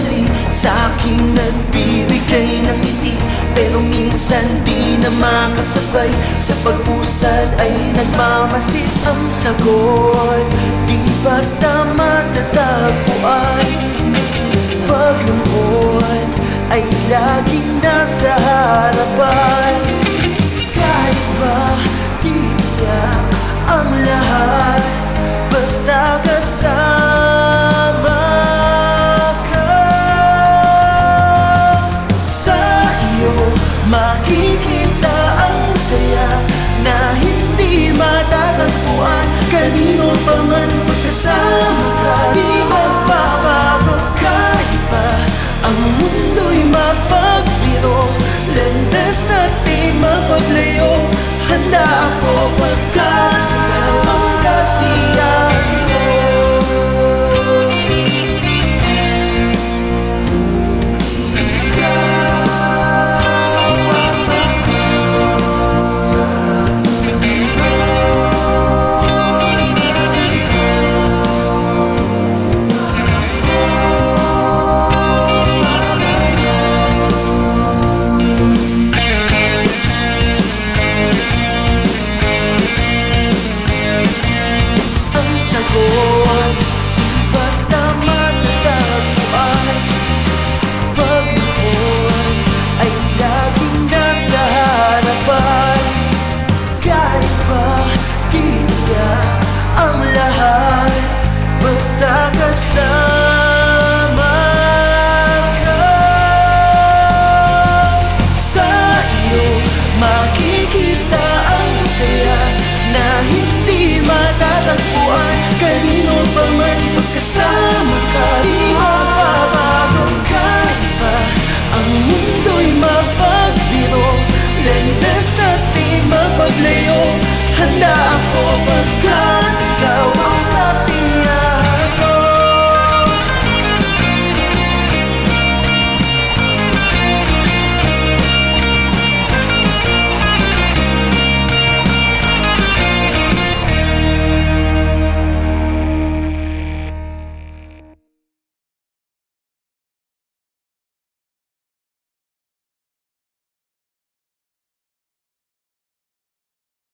sandali sa'king nagbibigay ng ngiti, pero minsan di na makasabay. Sa pag-usad ay nagmamasid ang sagot, di basta matatagpuan. Paglungkot ay laging nasa harapan. Kahit ba di tiyak ang lahat, basta kasama ka. Sa iyo makikita ang saya na hindi matatagpuan. Kanino pa man pagkasama ka, di magbabago. Kahit pa ang mundo'y mapagbiro, landas natin mapaglayo, handa ako pagka